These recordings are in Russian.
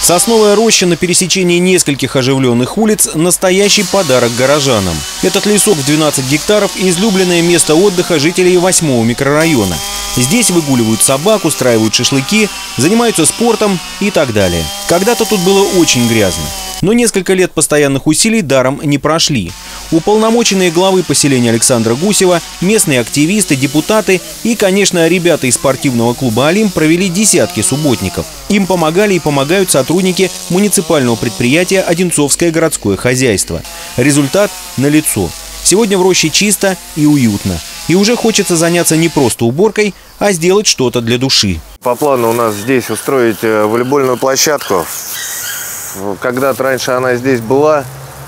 Сосновая роща на пересечении нескольких оживленных улиц – настоящий подарок горожанам. Этот лесок в 12 гектаров – излюбленное место отдыха жителей 8-го микрорайона. Здесь выгуливают собак, устраивают шашлыки, занимаются спортом и так далее. Когда-то тут было очень грязно. Но несколько лет постоянных усилий даром не прошли. Уполномоченные главы поселения Александра Гусева, местные активисты, депутаты и, конечно, ребята из спортивного клуба «Олимп» провели десятки субботников. Им помогали и помогают сотрудники муниципального предприятия «Одинцовское городское хозяйство». Результат налицо. Сегодня в роще чисто и уютно. И уже хочется заняться не просто уборкой, а сделать что-то для души. По плану у нас здесь устроить волейбольную площадку. Когда-то раньше она здесь была.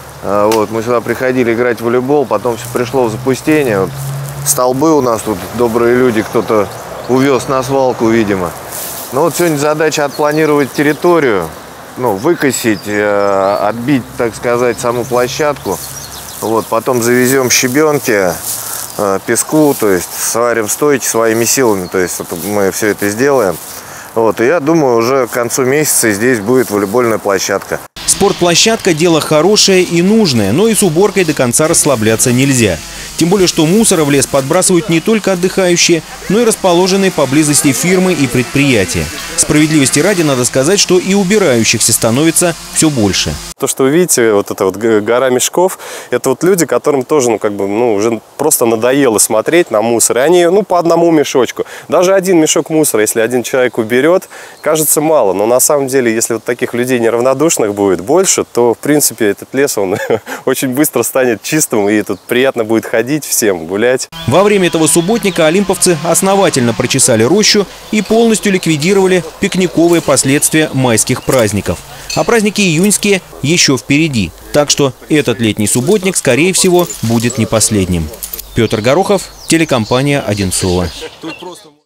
Мы сюда приходили играть в волейбол, потом все пришло в запустение. Столбы у нас тут добрые люди, кто-то увез на свалку, видимо. Но сегодня задача отпланировать территорию, выкосить, отбить, так сказать, саму площадку. Потом завезем щебенки, песку, то есть сварим стойки своими силами, то есть мы все это сделаем. И я думаю, уже к концу месяца здесь будет волейбольная площадка. Спортплощадка – дело хорошее и нужное, но и с уборкой до конца расслабляться нельзя. Тем более, что мусора в лес подбрасывают не только отдыхающие, но и расположенные поблизости фирмы и предприятия. Справедливости ради надо сказать, что и убирающихся становится все больше. То, что вы видите, эта гора мешков, это люди, которым тоже, уже просто надоело смотреть на мусор. И они, по одному мешочку. Даже один мешок мусора, если один человек уберет, кажется мало. Но на самом деле, если таких людей неравнодушных будет больше, то, в принципе, этот лес, он очень быстро станет чистым, и тут приятно будет ходить всем, гулять. Во время этого субботника олимповцы основательно прочесали рощу и полностью ликвидировали пикниковые последствия майских праздников. А праздники июньские еще впереди. Так что этот летний субботник, скорее всего, будет не последним. Петр Горохов, телекомпания «Одинцово».